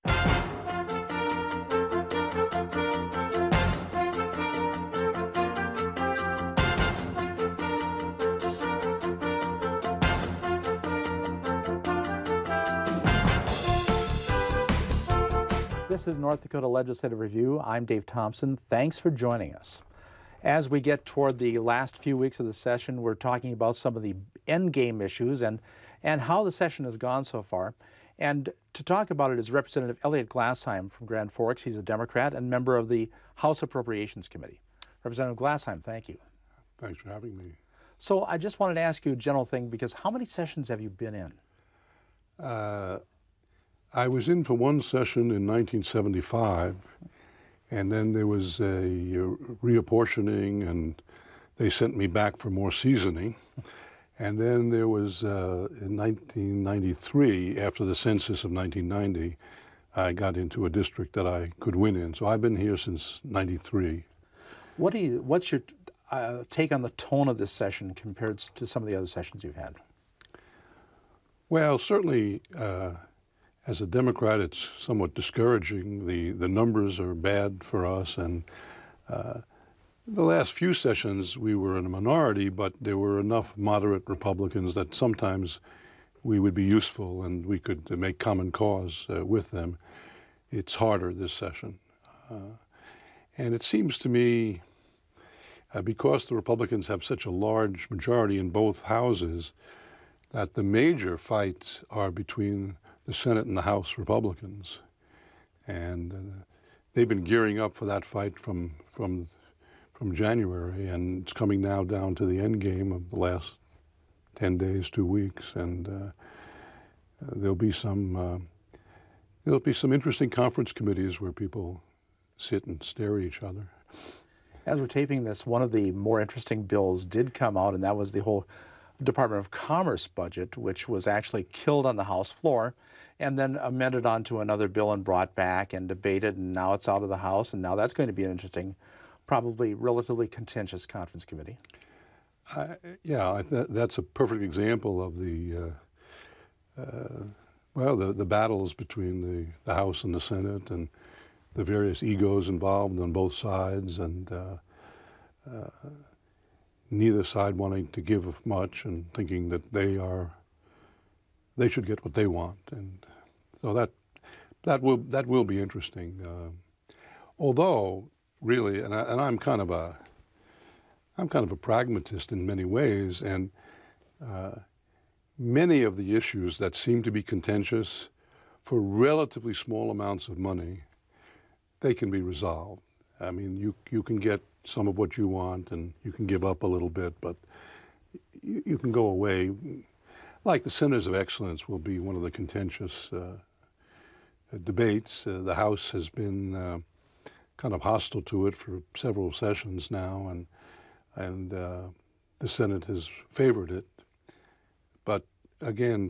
This is North Dakota Legislative Review. I'm Dave Thompson. Thanks for joining us. As we get toward the last few weeks of the session, we're talking about some of the endgame issues and how the session has gone so far. And to talk about it is Representative Eliot Glassheim from Grand Forks. He's a Democrat and member of the House Appropriations Committee. Representative Glassheim, thank you. Thanks for having me. So I just wanted to ask you a general thing, because how many sessions have you been in? I was in for one session in 1975, and then there was a reapportioning, and they sent me back for more seasoning. And then there was, in 1993, after the census of 1990, I got into a district that I could win in. So I've been here since 93. What's your take on the tone of this session compared to some of the other sessions you've had? Well, certainly, as a Democrat, it's somewhat discouraging. The numbers are bad for us, and the last few sessions we were in a minority, but there were enough moderate Republicans that sometimes we would be useful and we could make common cause with them. It's harder this session. And it seems to me, because the Republicans have such a large majority in both houses, that the major fights are between the Senate and the House Republicans. And they've been gearing up for that fight from January, and it's coming now down to the end game of the last 10 days, 2 weeks, and there'll be some interesting conference committees where people sit and stare at each other. As we're taping this, one of the more interesting bills did come out, and that was the whole Department of Commerce budget, which was actually killed on the House floor and then amended onto another bill and brought back and debated, and now it's out of the House, and now that's going to be an interesting, probably relatively contentious conference committee. Yeah, that's a perfect example of the battles between the House and the Senate, and the various egos involved on both sides, and neither side wanting to give much and thinking that they should get what they want, and so that will be interesting. Although, really, and I'm kind of a pragmatist in many ways, and many of the issues that seem to be contentious, for relatively small amounts of money, they can be resolved. I mean, you can get some of what you want, and you can give up a little bit, but you can go away. Like the Centers of Excellence will be one of the contentious debates. The House has been kind of hostile to it for several sessions now, and the Senate has favored it. But again,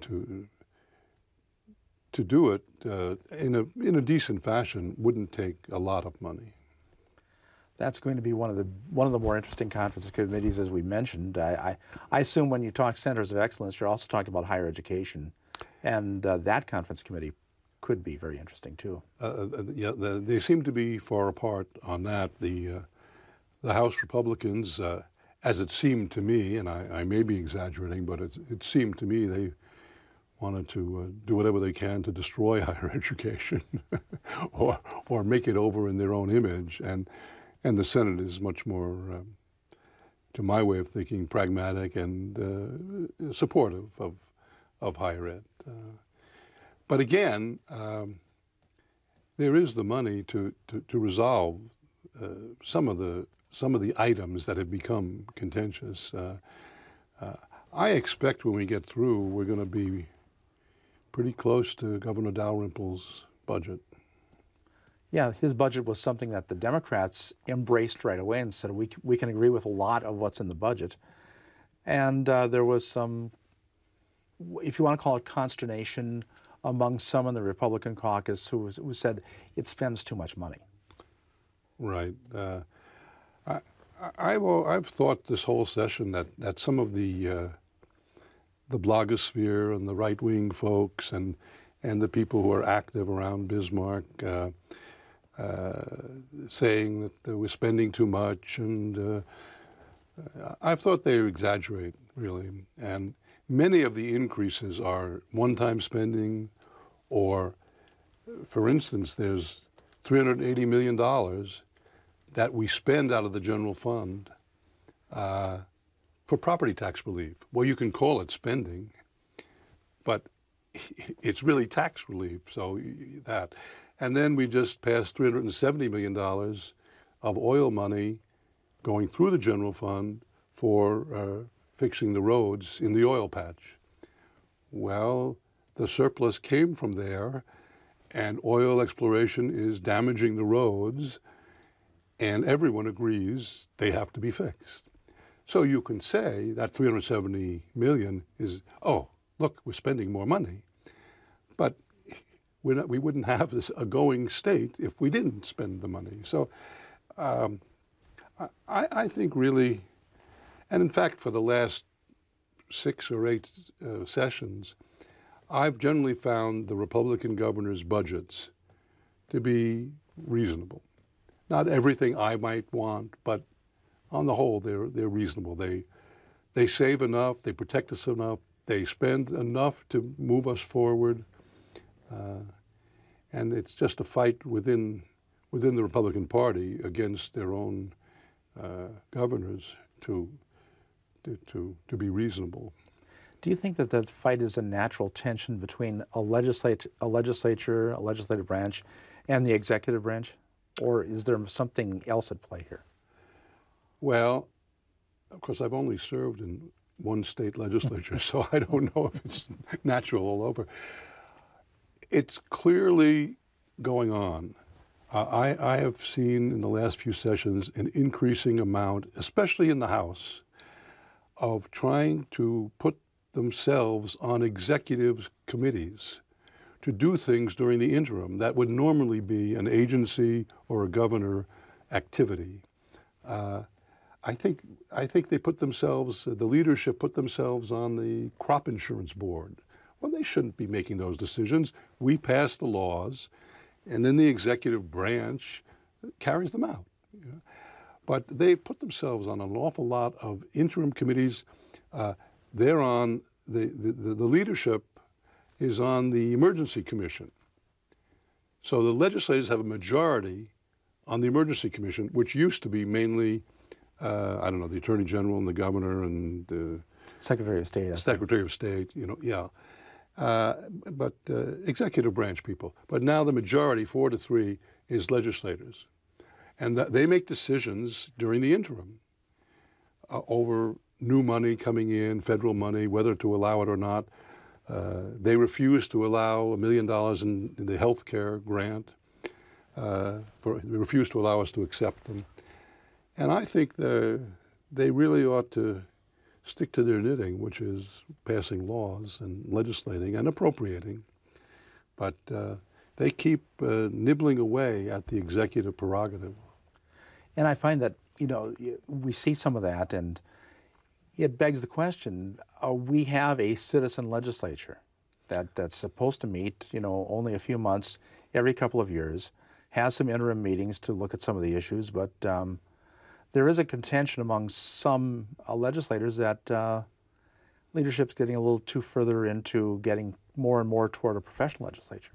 to do it in a decent fashion wouldn't take a lot of money. That's going to be one of the more interesting conference committees, as we mentioned. I assume when you talk Centers of Excellence, you're also talking about higher education, and that conference committee could be very interesting too. Yeah, they seem to be far apart on that. The House Republicans, as it seemed to me, and I may be exaggerating, but it seemed to me they wanted to do whatever they can to destroy higher education, or make it over in their own image, and the Senate is much more, to my way of thinking, pragmatic and supportive of higher ed. But again, there is the money to resolve some of the items that have become contentious. I expect when we get through, we're going to be pretty close to Governor Dalrymple's budget. Yeah, his budget was something that the Democrats embraced right away and said, we can agree with a lot of what's in the budget. And there was some, if you want to call it consternation, among some in the Republican caucus who said it spends too much money. Right. I've thought this whole session that some of the blogosphere and the right-wing folks and and the people who are active around Bismarck saying that we're spending too much, and I thought they exaggerate, really. And many of the increases are one-time spending, or, for instance, there's $380 million that we spend out of the general fund for property tax relief. Well, you can call it spending, but it's really tax relief, so that. And then we just passed $370 million of oil money going through the general fund for fixing the roads in the oil patch. Well, the surplus came from there, and oil exploration is damaging the roads, and everyone agrees they have to be fixed. So you can say that $370 million is, oh, look, we're spending more money. But we wouldn't have this a going state if we didn't spend the money. So I think really, and in fact for the last 6 or 8 sessions, I've generally found the Republican governors' budgets to be reasonable. Not everything I might want, but on the whole, they're reasonable. They save enough, they protect us enough, they spend enough to move us forward. And it's just a fight within the Republican Party against their own governors to be reasonable. Do you think that that fight is a natural tension between a legislature, a legislative branch, and the executive branch? Or is there something else at play here? Well, of course, I've only served in one state legislature, so I don't know if it's natural all over. It's clearly going on. I have seen in the last few sessions an increasing amount, especially in the House, of trying to put themselves on executive committees to do things during the interim that would normally be an agency or a governor activity. I think they put themselves, the leadership put themselves on the crop insurance board. Well, they shouldn't be making those decisions. We pass the laws, and then the executive branch carries them out. You know? But they put themselves on an awful lot of interim committees. They're on, the leadership is on the Emergency Commission. So the legislators have a majority on the Emergency Commission, which used to be mainly, I don't know, the Attorney General and the Governor and the Secretary of State. Secretary of State, you know, yeah. But executive branch people. But now the majority, 4-3, is legislators. And they make decisions during the interim over new money coming in, federal money, whether to allow it or not. They refuse to allow $1 million in the health care grant. They refuse to allow us to accept them. And I think they really ought to stick to their knitting, which is passing laws and legislating and appropriating. But they keep nibbling away at the executive prerogative. And I find that, you know, we see some of that, and it begs the question, we have a citizen legislature that's supposed to meet, you know, only a few months every couple of years, has some interim meetings to look at some of the issues, but there is a contention among some legislators that leadership's getting a little too further into getting more and more toward a professional legislature.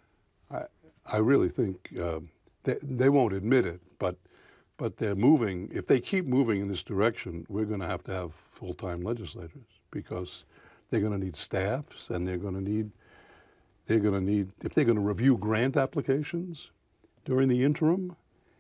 I really think they won't admit it, but they're moving. If they keep moving in this direction, we're going to have full-time legislators, because they're going to need staffs, and they're going to need, if they're going to review grant applications during the interim,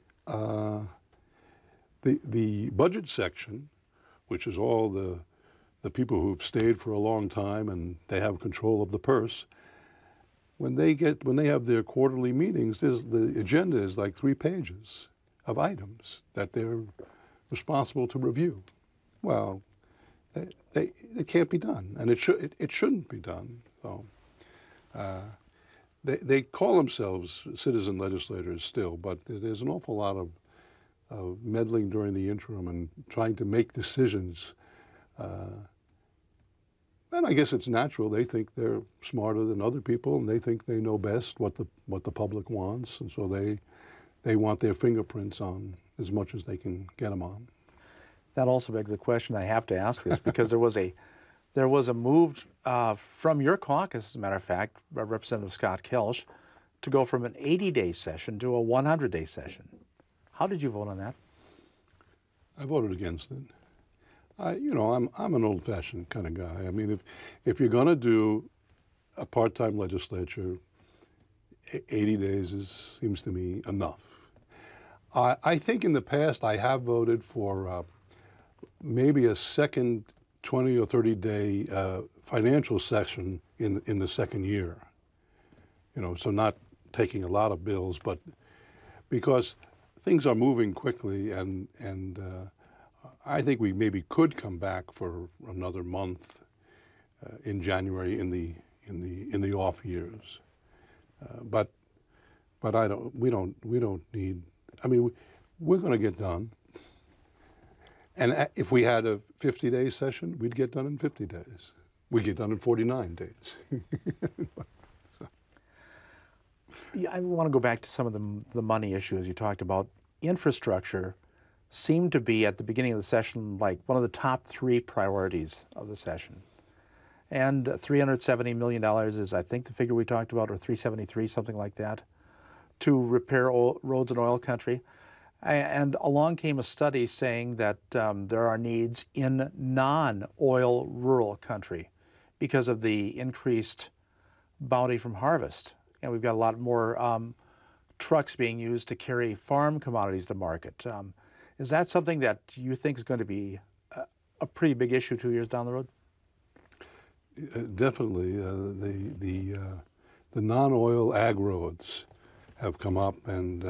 the budget section, which is all the people who've stayed for a long time and they have control of the purse, when they have their quarterly meetings, the agenda is like 3 pages of items that they're responsible to review. Well, it can't be done, and it shouldn't be done. So they call themselves citizen legislators still, but there's an awful lot of meddling during the interim and trying to make decisions And I guess it's natural. They think they're smarter than other people, and they think they know best what the public wants, and so they want their fingerprints on as much as they can get them on. That also begs the question, I have to ask this, because there was a move from your caucus, as a matter of fact, Representative Scott Kelsch, to go from an 80-day session to a 100-day session. How did you vote on that? I voted against it. I'm an old-fashioned kind of guy. I mean, if you're going to do a part-time legislature, 80 days seems to me enough. I think in the past I have voted for maybe a second 20 or 30-day financial session in the second year. So not taking a lot of bills, but because things are moving quickly, and I think we maybe could come back for another month in January in the off years. But we don't need. I mean, we're going to get done. And if we had a 50-day session, we'd get done in 50 days. We'd get done in 49 days. Yeah, I want to go back to some of the money issues you talked about. Infrastructure seemed to be, at the beginning of the session, like one of the top 3 priorities of the session. And $370 million is, I think, the figure we talked about, or 373, something like that, to repair roads in oil country. And along came a study saying that there are needs in non-oil rural country because of the increased bounty from harvest. And we've got a lot more trucks being used to carry farm commodities to market. Is that something that you think is going to be a pretty big issue 2 years down the road? Definitely. The non-oil ag roads have come up, and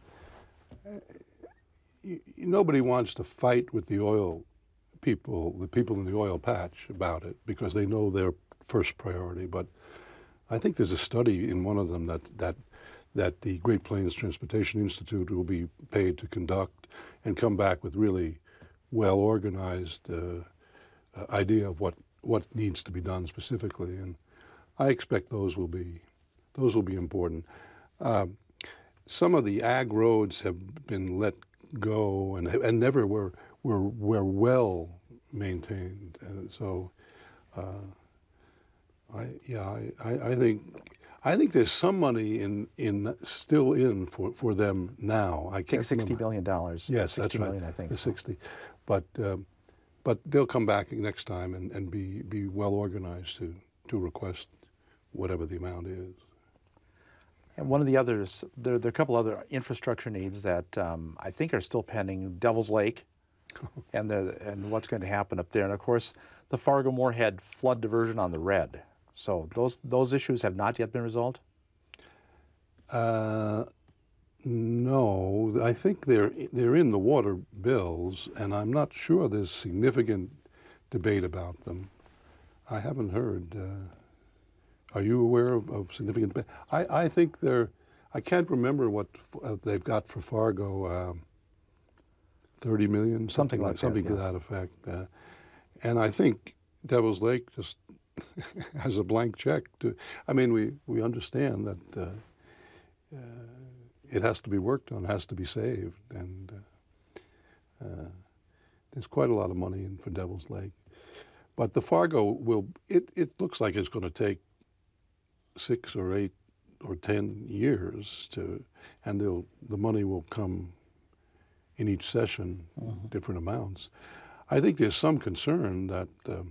nobody wants to fight with the oil people, the people in the oil patch, about it, because they know their first priority. But I think there's a study in one of them that the Great Plains Transportation Institute will be paid to conduct and come back with really well-organized idea of what needs to be done specifically, and I expect those will be important. Some of the ag roads have been let go and never were well maintained, and so I think there's some money still in for them now. I can't think $60 billion. Yes, 60 that's right. million, I think. The 60, but they'll come back next time and be well organized to request whatever the amount is. And one of the others, there are a couple other infrastructure needs that I think are still pending. Devil's Lake, and what's going to happen up there, and of course the Fargo-Moorhead flood diversion on the Red. So those issues have not yet been resolved? No, I think they're in the water bills, and I'm not sure there's significant debate about them. I haven't heard. Are you aware of significant debate? I think I can't remember what they've got for Fargo. 30 million, something to that effect. And I think Devil's Lake just has a blank check. I mean, we understand that it has to be worked on, has to be saved, and there's quite a lot of money in for Devil's Lake. But the Fargo it looks like it's going to take 6 or 8 or 10 years and the money will come in each session, different amounts. I think there's some concern that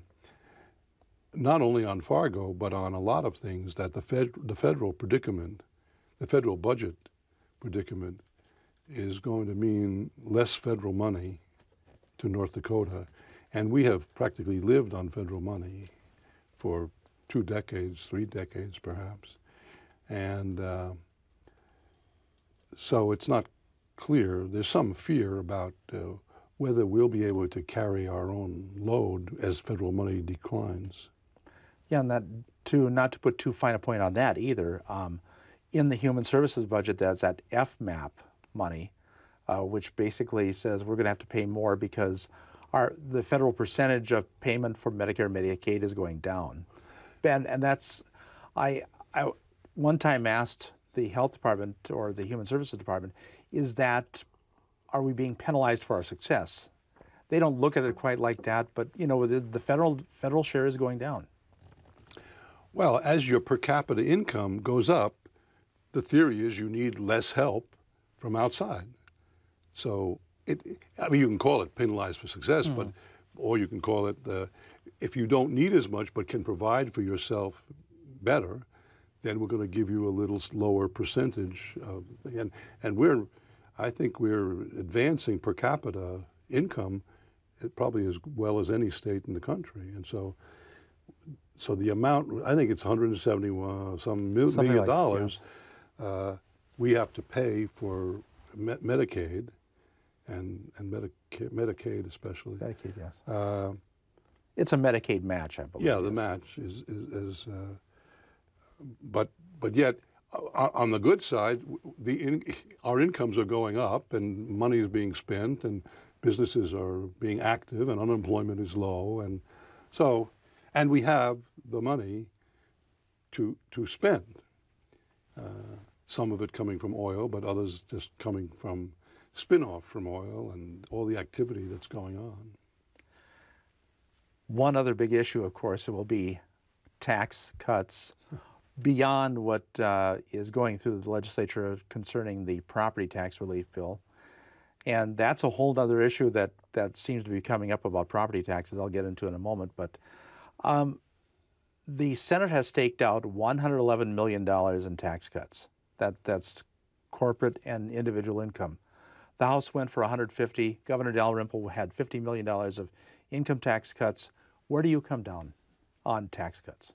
not only on Fargo, but on a lot of things, that the federal predicament, the federal budget predicament, is going to mean less federal money to North Dakota. And we have practically lived on federal money for 2 decades, 3 decades perhaps. And so it's not clear. There's some fear about whether we'll be able to carry our own load as federal money declines. Yeah, and not to put too fine a point on that either, in the Human Services budget, there's that FMAP money, which basically says we're going to have to pay more because the federal percentage of payment for Medicare and Medicaid is going down. And that's, I one time asked the health department or the human services department, are we being penalized for our success? They don't look at it quite like that, but you know, the federal share is going down. Well, as your per capita income goes up, the theory is you need less help from outside. So I mean, you can call it penalized for success, but or you can call it if you don't need as much but can provide for yourself better, then we're going to give you a little lower percentage. And I think we're advancing per capita income probably as well as any state in the country. And so the amount, I think it's $171 million dollars we have to pay for Medicaid and Medicaid especially. Medicaid, yes. It's a Medicaid match, I believe. Yeah, the match is but yet on the good side, our incomes are going up and money is being spent and businesses are being active and unemployment is low, and we have the money to spend. Some of it coming from oil, but others just coming from spin-off from oil and all the activity that's going on. One other big issue, of course, it will be tax cuts beyond what is going through the legislature concerning the property tax relief bill. And that's a whole other issue that seems to be coming up about property taxes. I'll get into in a moment. But the Senate has staked out $111 million in tax cuts. That's corporate and individual income. The House went for 150. Governor Dalrymple had $50 million of income tax cuts. Where do you come down on tax cuts?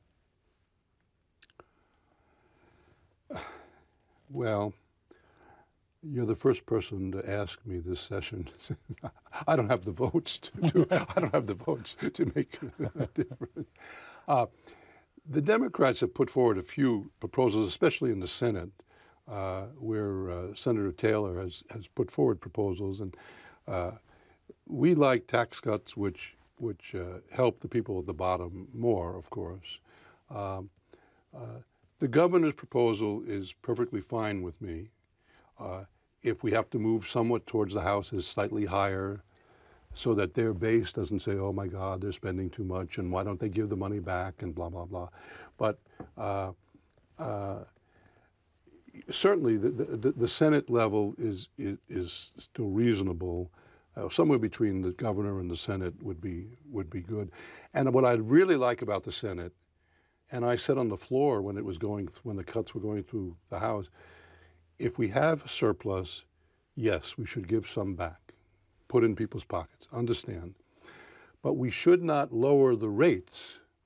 Well, you're the first person to ask me this session. I don't have the votes to make a difference. The Democrats have put forward a few proposals, especially in the Senate, where Senator Taylor has put forward proposals, and we like tax cuts which help the people at the bottom more, of course. The governor's proposal is perfectly fine with me. If we have to move somewhat towards the House is slightly higher so that their base doesn't say, oh my God, they're spending too much and why don't they give the money back and blah, blah, blah. But certainly the Senate level is still reasonable. Somewhere between the governor and the Senate would be good. And what I really like about the Senate, and I said on the floor when the cuts were going through the House, if we have a surplus, yes, we should give some back, put in people's pockets, understand. But we should not lower the rates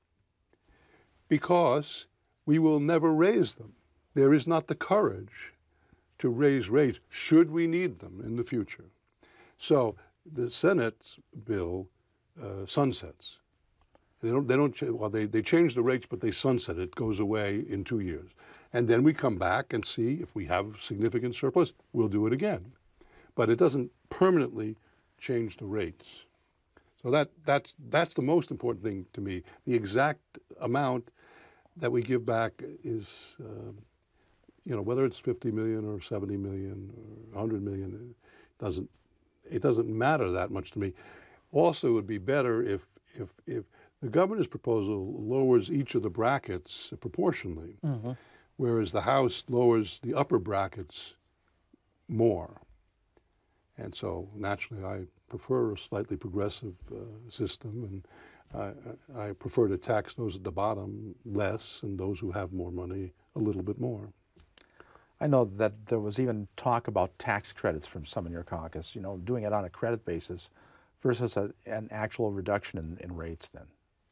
because we will never raise them. There is not the courage to raise rates should we need them in the future. So the Senate's bill sunsets. They change the rates, but they sunset it. It goes away in 2 years. And then we come back and see if we have significant surplus, we'll do it again. But it doesn't permanently change the rates. So that's the most important thing to me. The exact amount that we give back is, whether it's 50 million or 70 million or 100 million, it doesn't matter that much to me. Also, it would be better if the governor's proposal lowers each of the brackets proportionally, whereas the House lowers the upper brackets more. And so naturally, I prefer a slightly progressive system, and I prefer to tax those at the bottom less and those who have more money a little bit more. I know that there was even talk about tax credits from some in your caucus, doing it on a credit basis versus an actual reduction in rates then.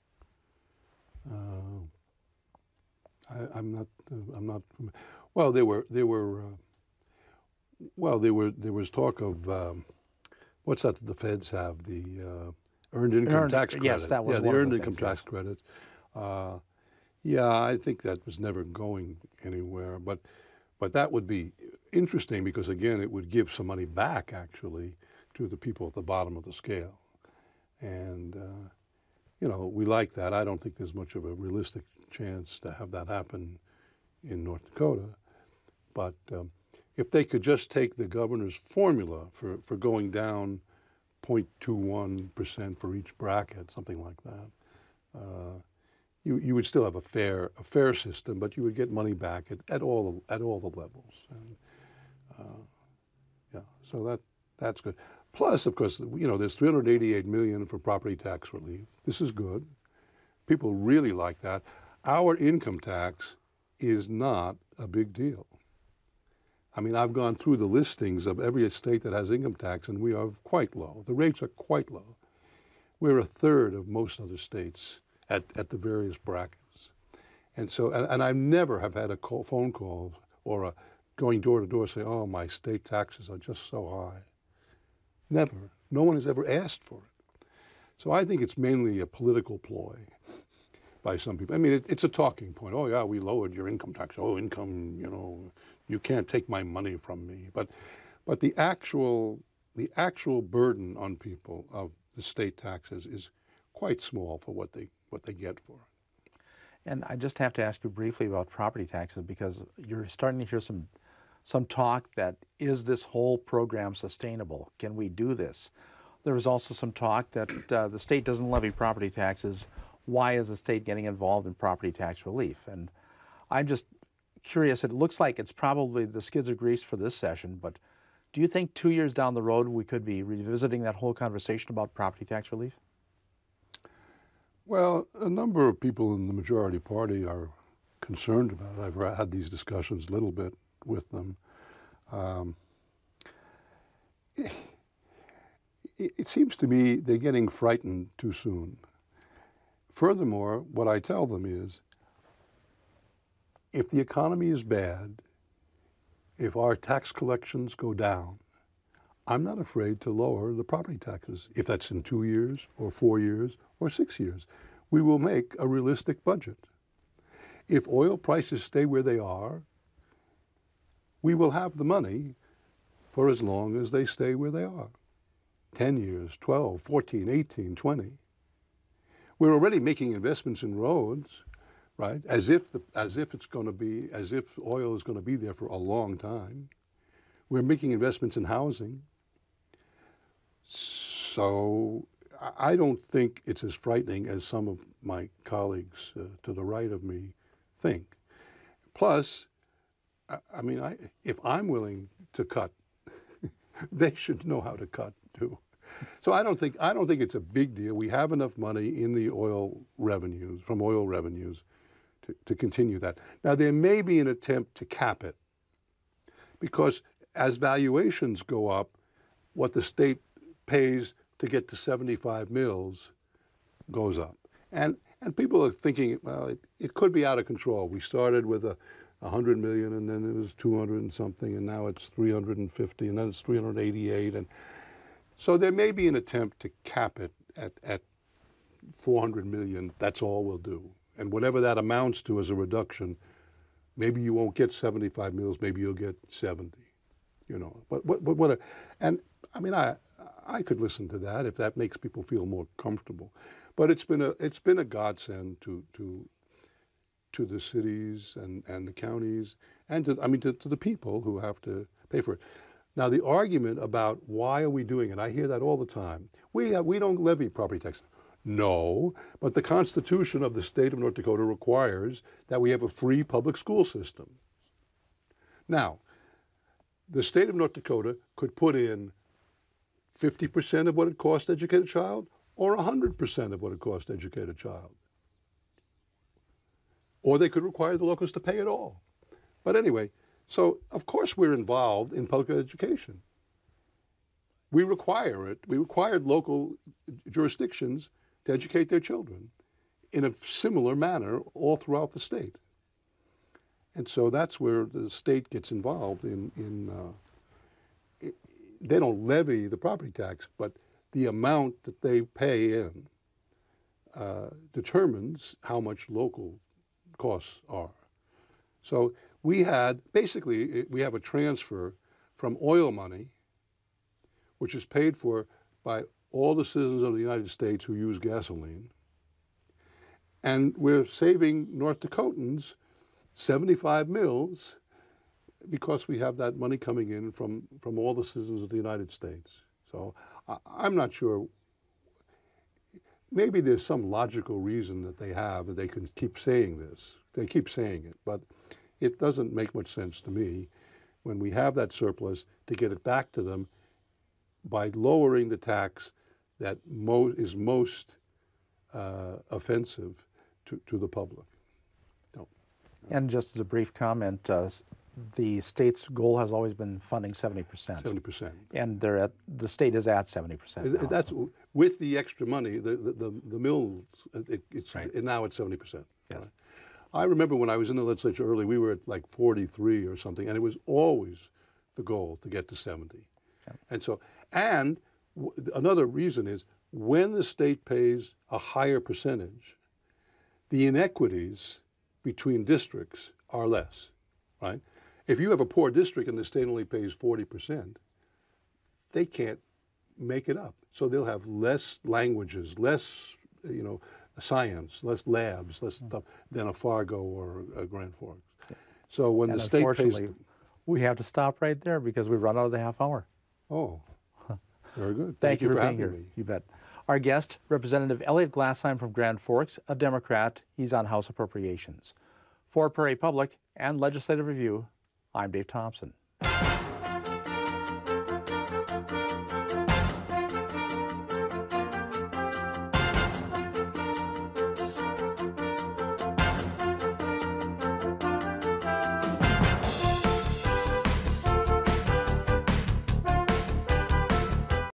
I'm not. Well, there was talk of what's that the feds have, the earned income tax credit. Yes, that was the one earned of the income things, tax credit. Yeah, I think that was never going anywhere, but that would be interesting because again, it would give some money back actually to the people at the bottom of the scale. And, you know, we like that. I don't think there's much of a realistic chance to have that happen in North Dakota. But if they could just take the governor's formula for going down 0.21% for each bracket, something like that, you would still have a fair system, but you would get money back at all the levels. And, yeah, so that's good. Plus, of course, you know, there's $388 million for property tax relief. This is good. People really like that. Our income tax is not a big deal. I mean, I've gone through the listings of every state that has income tax, and we are quite low. The rates are quite low. We're a third of most other states at the various brackets. And so, and I never have had a phone call or a going door to door say, oh, my state taxes are just so high. Never. No one has ever asked for it. So I think it's mainly a political ploy by some people. I mean, it's a talking point. Oh, yeah, we lowered your income tax. Oh, income, you know, you can't take my money from me. But the actual burden on people of the state taxes is quite small for what they get for it. And I just have to ask you briefly about property taxes, because you're starting to hear some talk that, is this whole program sustainable? Can we do this? There was also some talk that the state doesn't levy property taxes. Why is the state getting involved in property tax relief? And I'm just curious, it looks like it's probably the skids are greased for this session, but do you think 2 years down the road we could be revisiting that whole conversation about property tax relief? Well, a number of people in the majority party are concerned about it. I've had these discussions a little bit with them. It seems to me they're getting frightened too soon. Furthermore, what I tell them is, if the economy is bad, if our tax collections go down, I'm not afraid to lower the property taxes. If that's in 2 years or 4 years or 6 years, we will make a realistic budget. If oil prices stay where they are, we will have the money for as long as they stay where they are. 10 years, 12, 14, 18, 20. We're already making investments in roads, right? As if oil is going to be there for a long time. We're making investments in housing. So I don't think it's as frightening as some of my colleagues to the right of me think. Plus, I mean, if I'm willing to cut, they should know how to cut too. So I don't think it's a big deal. We have enough money in the oil revenues, from oil revenues, to continue that. Now, there may be an attempt to cap it, because as valuations go up, what the state pays to get to 75 mills goes up. And people are thinking, well, it could be out of control. We started with 100 million, and then it was 200 and something, and now it's 350, and then it's 388. And so there may be an attempt to cap it at 400 million. That's all we'll do. And whatever that amounts to as a reduction, maybe you won't get 75 mills, maybe you'll get 70, you know. But and I mean, I could listen to that if that makes people feel more comfortable. But it's been a godsend to the cities and the counties, and to the people who have to pay for it. Now, the argument about why are we doing it, I hear that all the time. We don't levy property tax. No, but the Constitution of the state of North Dakota requires that we have a free public school system. Now, the state of North Dakota could put in 50% of what it costs to educate a child, or 100% of what it costs to educate a child. Or they could require the locals to pay it all. But anyway, so of course we're involved in public education. We require it. We required local jurisdictions to educate their children in a similar manner all throughout the state. And so that's where the state gets involved they don't levy the property tax, but the amount that they pay in determines how much local costs are. So we have a transfer from oil money, which is paid for by all the citizens of the United States who use gasoline, and we're saving North Dakotans 75 mills because we have that money coming in from all the citizens of the United States. So I'm not sure. Maybe there's some logical reason that they have that they can keep saying this. They keep saying it, but it doesn't make much sense to me when we have that surplus to get it back to them by lowering the tax that is most offensive to the public. No. And just as a brief comment, the state's goal has always been funding 70%. 70%. And the state is at 70% now. That's with the extra money. The mills, it's right. Now it's 70%. Yes. Right? I remember when I was in the legislature early, we were at like 43 or something, and it was always the goal to get to 70. Yeah. And another reason is when the state pays a higher percentage, the inequities between districts are less, right? If you have a poor district and the state only pays 40%, they can't make it up. So they'll have less languages, less, science, less labs, less stuff than a Fargo or a Grand Forks. So when the state pays, we have to stop right there because we run out of the half hour. Oh, very good. Thank you for being having here. me. You bet. Our guest, Representative Eliot Glassheim from Grand Forks, a Democrat. He's on House Appropriations. For Prairie Public and Legislative Review, I'm Dave Thompson.